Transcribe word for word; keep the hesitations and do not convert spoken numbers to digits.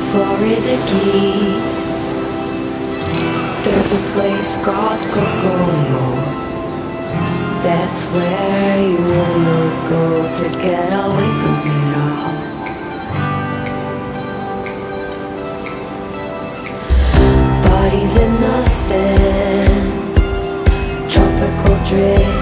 Florida Keys. There's a place called Kokomo. That's where you wanna go to get away from it all. Bodies in the sand, tropical drift.